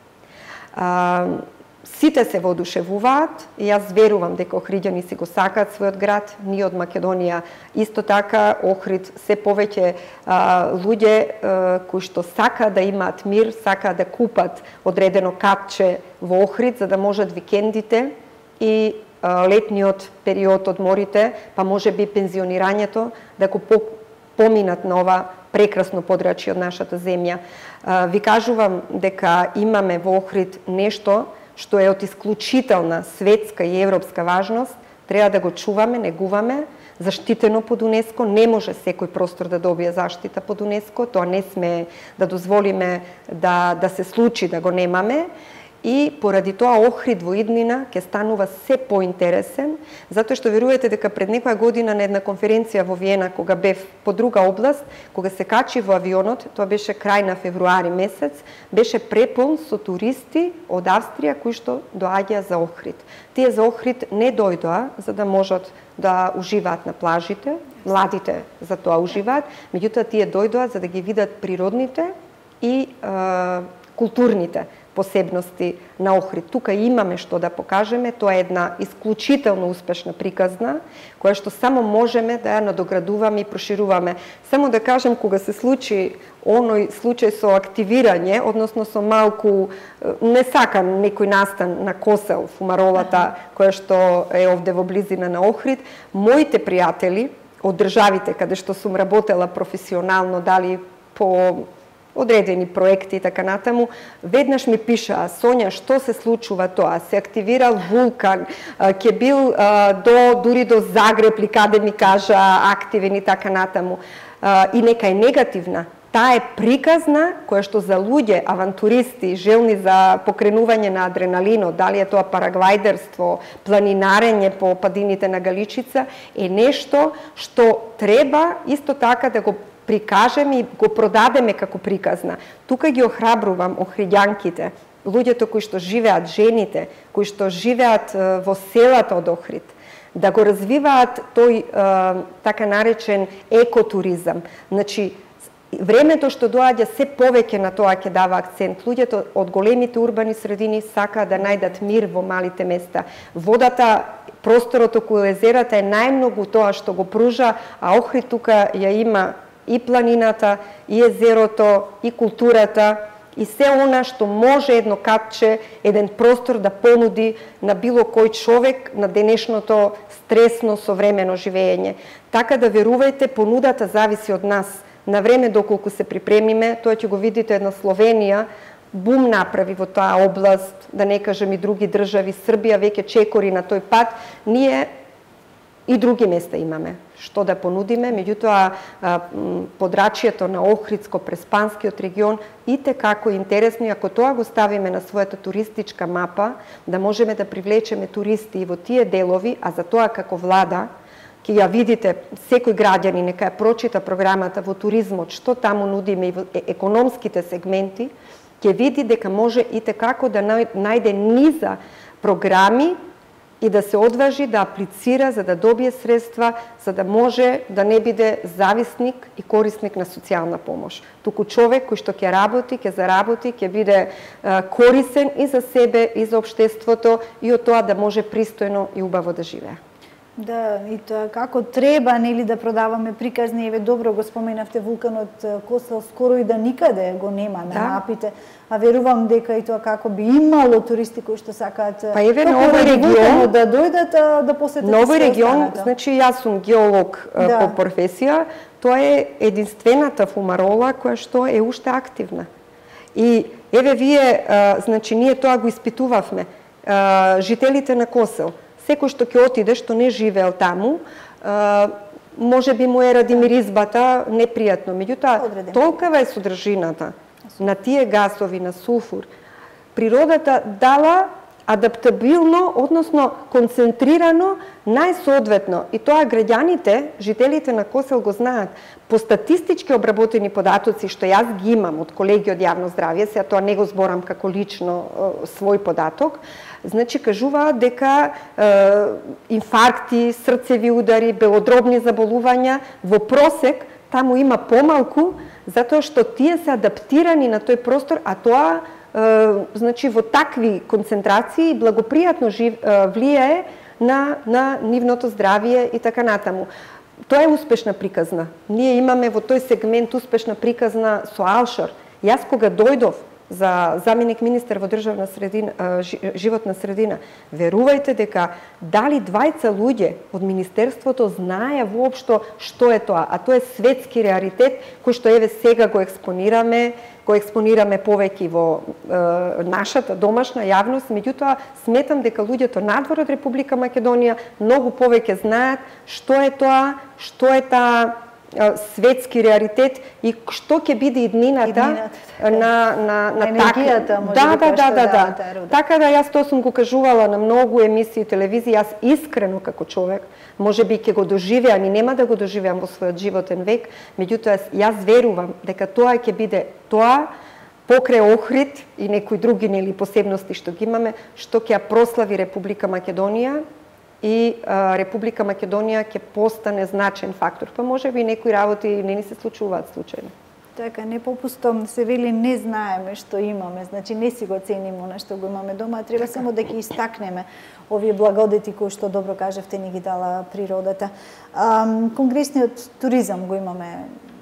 Сите се воодушевуваат и јас верувам дека охриѓани си го сакаат својот град, ние од Македонија исто така. Охрид се повеќе а, луѓе а, кои што сакаат да имаат мир, сакаат да купат одредено капче во Охрид за да можат викендите и а, летниот период од морите, па може би пензионирањето да го поминат на ова прекрасно подрачје од нашата земја. А, ви кажувам дека имаме во Охрид нешто што е од исклучителна светска и европска важност, треба да го чуваме, негуваме, заштитено под УНЕСКО, не може секој простор да добие заштита под УНЕСКО, тоа не сме да дозволиме да, да се случи да го немаме. И поради тоа Охрид во иднина ќе станува се поинтересен, затоа што верувате дека пред некоја година на една конференција во Виена, кога бев по друга област, кога се качи во авионот, тоа беше крај на февруари месец, беше препон со туристи од Австрија кои што доаѓаа за Охрид. Тие за Охрид не дојдоа за да можат да уживаат на плажите, младите за тоа уживаат, меѓутоа тие дојдоа за да ги видат природните и е, културните посебности на Охрид. Тука имаме што да покажеме, тоа е една исклучително успешна приказна, која што само можеме да ја надоградуваме и прошируваме. Само да кажем, кога се случи оној случај со активирање, односно со малку не сакан некој настан на Косел, фумаролата, која што е овде во близина на Охрид, моите пријатели од државите каде што сум работела професионално, дали по одредени проекти и така натаму, веднаш ми пишаа: Сонја, што се случува тоа? Се активирал вулкан, ќе бил до дури до Загреб, ли каде ми кажа, активен и така натаму. И нека е негативна. Таа е приказна која што за луѓе, авантуристи, желни за покренување на адреналинот, дали е тоа параглайдерство, планинарење по падините на Галичица, е нешто што треба исто така да го прикажеме и го продадеме како приказна. Тука ги охрабрувам охриѓанките, луѓето кои што живеат, жените, кои што живеат во селата од Охрид, да го развиваат тој така наречен екотуризам. Значи, времето што доаѓа се повеќе на тоа ќе дава акцент. Луѓето од големите урбани средини сакаат да најдат мир во малите места. Водата, просторот околу езерата е најмногу тоа што го пружа, а Охрид тука ја има и планината, и езерото, и културата, и се она што може едно капче, еден простор да понуди на било кој човек на денешното стресно современо живење. Така да верувајте, понудата зависи од нас. На време доколку се припремиме, тоа ќе го видите, една Словенија бум направи во таа област, да не кажем и други држави, Србија веќе чекори на тој пат, ние и други места имаме што да понудиме, меѓутоа подрачјето на Охридско-Преспанскиот регион и те како интересно, и ако тоа го ставиме на својата туристичка мапа, да можеме да привлечеме туристи и во тие делови, а за тоа како влада ќе ја видите, секој граѓанин нека ја прочита програмата во туризмот, што таму нудиме и во економските сегменти, ќе види дека може и те како да најде низа програми и да се одважи да аплицира за да добие средства, за да може да не биде зависник и корисник на социјална помош. Туку човек кој што ќе работи, ќе заработи, ќе биде а, корисен и за себе, и за општеството, и од тоа да може пристојно и убаво да живее. Да, и тоа како треба, нели, да продаваме приказни, еве добро го споменавте вулканот Косел, скоро и да никаде го нема на да. мапите, а верувам дека и тоа како би имало туристи кои што сакаат па еве на овој регион да дојдат да посетат. На овој регион, значи јас сум геолог да. по професија, тоа е единствената фумарола која што е уште активна. И еве вие, значи ние тоа го испитувавме, жителите на Косел. Секој што ќе отиде, што не живеел таму, може би му е ради миризбата непријатно. Меѓутоа, толкова е содржината на тие гасови, на суфур, природата дала адаптабилно, односно концентрирано, најсоодветно. И тоа граѓаните, жителите на Косел го знаат. По статистички обработени податоци, што јас ги имам од колеги од јавно здравје, сега тоа не го зборам како лично свој податок, значи кажуваат дека е, инфаркти, срцеви удари, белодробни заболувања во просек таму има помалку, затоа што тие се адаптирани на тој простор, а тоа е, значи во такви концентрации благопријатно жив, е, влијае на, на нивното здравје и така натаму. Тоа е успешна приказна. Ние имаме во тој сегмент успешна приказна со Алшар. Јас кога дојдов за заменик министер во државна средина, животна средина, верувајте дека дали двајца луѓе од министерството знае воопшто што е тоа, а тоа е светски реалитет кој што еве сега го експонираме, го експонираме повеќе во е, нашата домашна јавност, меѓутоа сметам дека луѓето надвор од Република Македонија многу повеќе знаат што е тоа, што е таа светски реалитет и што ќе биде иднината на на на енергијата, може да, да, да, да, да. да. Така да јас тоа сум го кажувала на многу емисии телевизија, јас искрено како човек, можеби ќе го доживеам и нема да го доживеам во својот животен век, меѓутоа јас верувам дека тоа ќе биде тоа покрај Охрид и некои други нели посебности што ги имаме, што ќе ја прослави Република Македонија и а, Република Македонија ќе постане значен фактор. Па може би некои работи не ни се случуваат случајно. Така, не попустом се вели не знаеме што имаме, значи не си го цениме она што го имаме дома, треба само да ги истакнеме овие благодети кои што добро кажавте ни ги дала природата. А, конгресниот туризам го имаме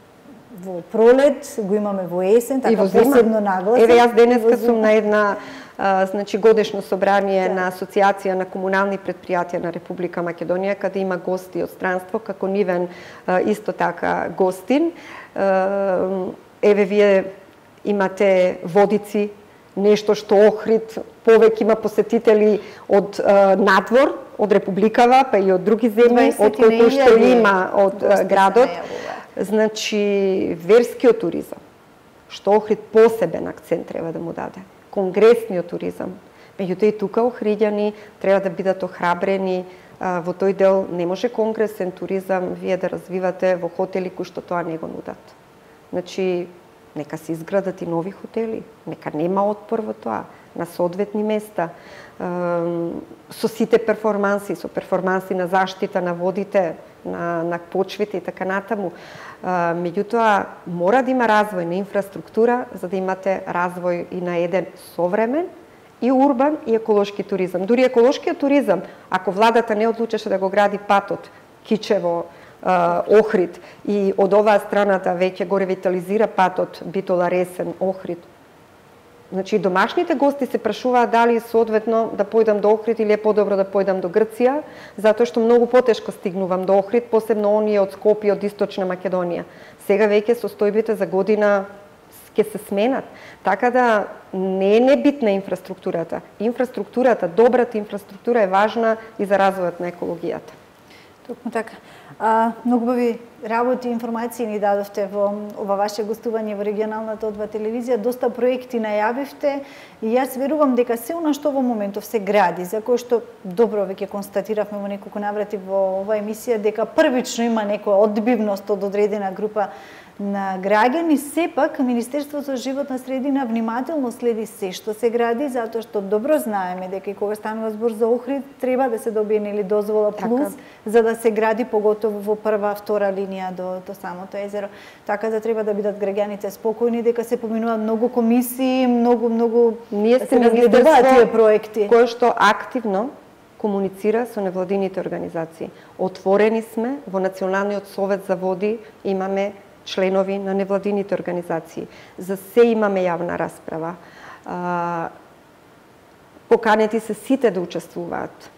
во пролет, го имаме во есен, така посебно нагласа. Еве јас денеска сум на една а, значи годишно собрание да. на Асоциација на комунални предпријатија на Република Македонија, каде има гости од странство, како нивен а, исто така гостин. А, еве вие имате водици, нешто што Охрид повеќе има посетители од е, надвор, од Републикава, па и од други земји, од колку што има од градот. Значи, верскиот туризам, што Охрид посебен акцент треба да му даде. Конгресниот туризам. Меѓутоа и тука охриѓани треба да бидат охрабрени. Во тој дел не може конгресен туризам вие да развивате во хотели кои што тоа не го нудат. Значи, нека се изградат и нови хотели, нека нема отпор во тоа, на соодветни места, со сите перформанси, со перформанси на заштита на водите, на, на почвите и така натаму. Меѓутоа, мора да има развој на инфраструктура, за да имате развој и на еден современ, и урбан, и еколошки туризам. Дури еколошкиот туризам, ако владата не одлучеше да го гради патот Кичево, Охрид, и од оваа страната веќе го ревитализира патот Битола Ресен, Охрид. Значи, домашните гости се прашуваат дали соодветно да појдам до Охрид или е подобро да појдам до Грција, затоа што многу потешко стигнувам до Охрид, посебно оние од Скопје, од Источна Македонија. Сега веќе состојбите за година ќе се сменат. Така да не е небитна инфраструктурата. Инфраструктурата, добрата инфраструктура е важна и за развојот на екологијата. Токму така. А, многу убави работи и информации ни дадовте во ова ваше гостување во регионалната одва телевизија. Доста проекти најавивте и јас верувам дека се она што во моментов се гради, за кој што добро веќе констатиравме во неколку наврати во оваа емисија, дека првично има некоја одбивност од одредена група на граѓани, сепак Министерството за животна средина внимателно следи се што се гради, затоа што добро знаеме дека и кога станува збор за Охрид, треба да се добие нели дозвола плюс, така, за да се гради поготово во прва, втора линија до, до самото езеро. Така да треба да бидат граѓаните спокојни, дека се поминуваат многу комисии, многу, многу ние се разгледуваат тие проекти. Кој што активно комуницира со невладините организации. Отворени сме, во Националниот совет за води имаме членови на невладините организации. За се имаме јавна расправа. Поканети се сите да учествуваат.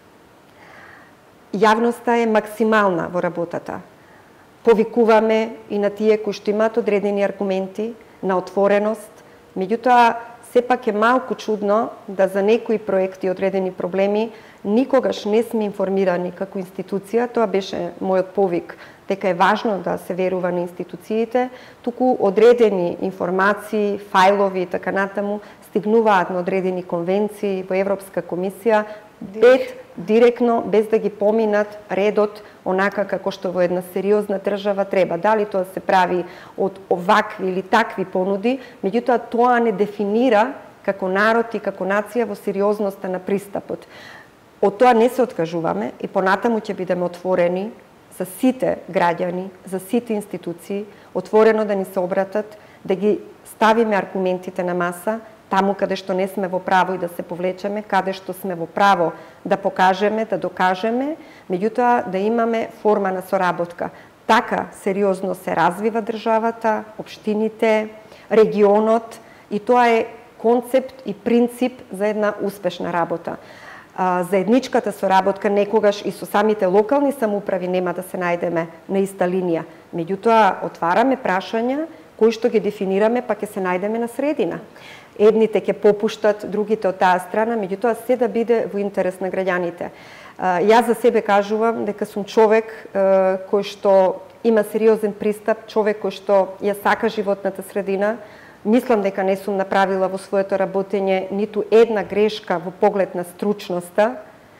Јавноста е максимална во работата. Повикуваме и на тие кои што имаат одредени аргументи, на отвореност. Меѓутоа, сепак е малку чудно да за некои проекти одредени проблеми никогаш не сме информирани како институција. Тоа беше мојот повик, дека е важно да се верува на институциите, туку одредени информации, фајлови и така натаму стигнуваат на одредени конвенции во Европска комисија, без директно, без да ги поминат редот онака како што во една сериозна држава треба. Дали тоа се прави од овакви или такви понуди, меѓутоа тоа не дефинира како народ и како нација во сериозноста на пристапот. Од тоа не се откажуваме и понатаму ќе бидеме отворени за сите граѓани, за сите институции, отворено да ни се обратат, да ги ставиме аргументите на маса, таму каде што не сме во право и да се повлечеме, каде што сме во право да покажеме, да докажеме, меѓутоа да имаме форма на соработка. Така сериозно се развива државата, општините, регионот и тоа е концепт и принцип за една успешна работа. Заедничката соработка некогаш и со самите локални самоуправи нема да се најдеме на иста линија. Меѓутоа, отвараме прашања кои што ги дефинираме, па ќе се најдеме на средина. Едните ќе попуштат, другите од таа страна, меѓутоа се да биде во интерес на граѓаните. Јас за себе кажувам дека сум човек кој што има сериозен пристап, човек кој што ја сака животната средина. Мислам дека не сум направила во своето работење ниту една грешка во поглед на стручноста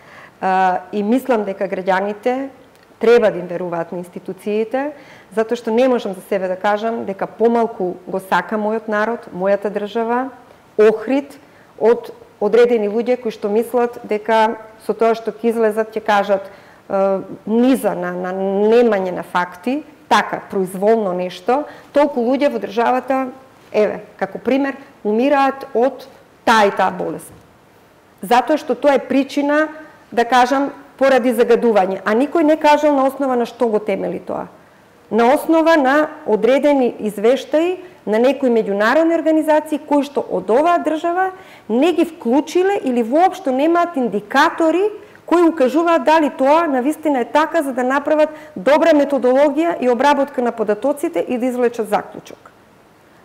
и мислам дека граѓаните треба да им веруваат на институциите, затоа што не можам за себе да кажам дека помалку го сака мојот народ, мојата држава, Охрид, од одредени луѓе кои што мислат дека со тоа што ќе излезат ќе кажат низа на, на немање на факти, така, произволно нешто, толку луѓе во државата, еве, како пример, умираат од таа и таа болест. Затоа што тоа е причина, да кажам, поради загадување. А никој не кажал на основа на што го темели тоа. На основа на одредени извештаи на некои меѓународни организации кои што од оваа држава не ги вклучиле или воопшто немаат индикатори кои укажуваат дали тоа навистина е така за да направат добра методологија и обработка на податоците и да извлечат заклучок.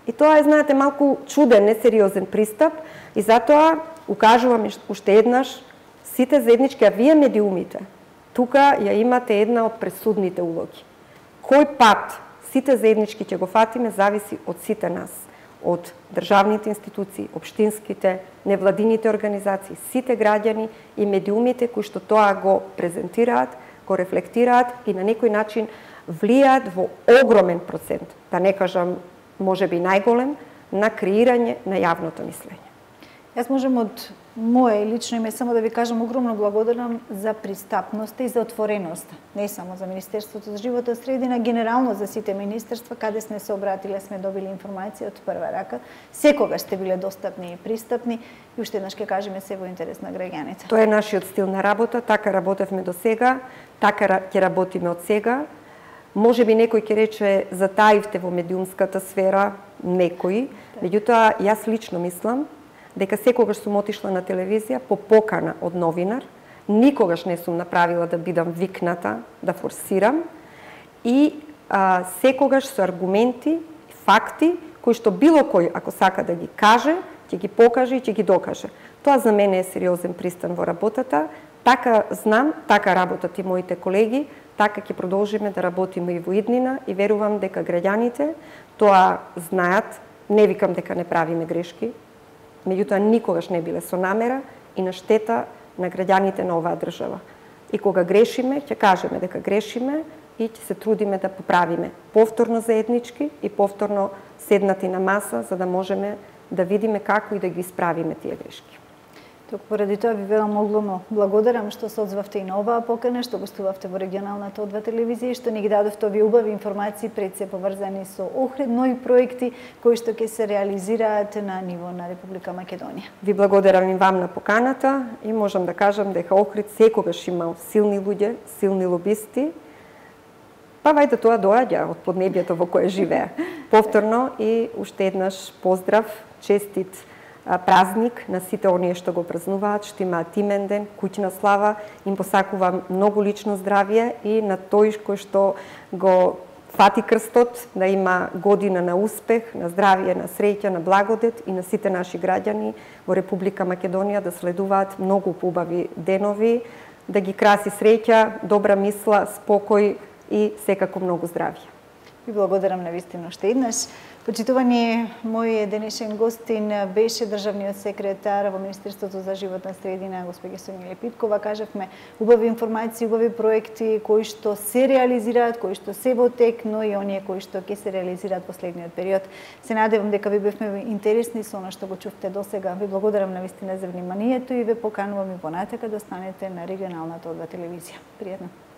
И тоа е, знаете, малку чуден, несериозен пристап и затоа укажувам уште еднаш сите заеднички, а вие медиумите, тука ја имате една од пресудните улоги. Кој пат сите заеднички ќе го фатиме зависи од сите нас, од државните институции, општинските, невладините организации, сите граѓани и медиумите кои што тоа го презентираат, го рефлектираат и на некој начин влијаат во огромен процент, да не кажам можеби најголем, на креирање на јавното мислење. Јас можам од мое лично име само да ви кажам огромно благодарам за пристапноста и за отвореноста. Не само за Министерството за животна средина, генерално за сите министерства, каде сме се обратиле, сме добили информација од прва рака. Секогаш сте биле достапни и пристапни и уште еднаш ќе кажеме се во интерес на граѓаните. Тоа е нашиот стил на работа, така работевме до сега, така ќе работиме од сега. Може би некој ќе рече затаивте во медиумската сфера, некои, меѓутоа јас лично мислам дека секогаш сум отишла на телевизија по покана од новинар, никогаш не сум направила да бидам викната, да форсирам и а, секогаш со аргументи, факти, кои што било кој, ако сака да ги каже, ќе ги покаже и ќе ги докаже. Тоа за мене е сериозен пристан во работата, така знам, така работат и моите колеги, така ќе продолжиме да работиме и во иднина и верувам дека граѓаните тоа знаат, не викам дека не правиме грешки, меѓутоа никогаш не биле со намера и на штета на граѓаните на оваа држава. И кога грешиме, ќе кажеме дека грешиме и ќе се трудиме да поправиме повторно заеднички и повторно седнати на маса за да можеме да видиме како и да ги исправиме тие грешки. Туку поради тоа ви велам огромно благодарам што се одзвавте и на оваа покана, што гостувавте во регионалната О два телевизија и што ни ги дадовте овие убави информации пред се поврзани со Охрид, но и проекти кои што ќе се реализираат на ниво на Република Македонија. Ви благодарам и вам на поканата и можам да кажам дека Охрид секогаш имал силни луѓе, силни лобисти. Па вајде тоа доаѓа од поднебјето во кое живее. Повторно и уште еднаш поздрав, честит празник на сите оние што го празнуваат, што имаат имен ден, куќна слава, им посакувам многу лично здравје и на тој кој што го фати крстот, да има година на успех, на здравје, на среќа, на благодет и на сите наши граѓани во Република Македонија да следуваат многу поубави денови, да ги краси среќа, добра мисла, спокој и секако многу здравје. Ви благодарам на вистина уште еднаш. Почитувани мој денешен гостин беше државниот секретар во Министерството за животна средина госпоѓа Сонја Лепиткова. Кажавме убави информации, убави проекти кои што се реализираат, кои што се во тек, но и оние кои што ќе се реализираат во следниот период. Се надевам дека ви бевме интересни со она што го чувте досега. Ви благодарам на вистина за вниманието и ве поканувам и понатака да останете на регионалната О два телевизија. Пријатно.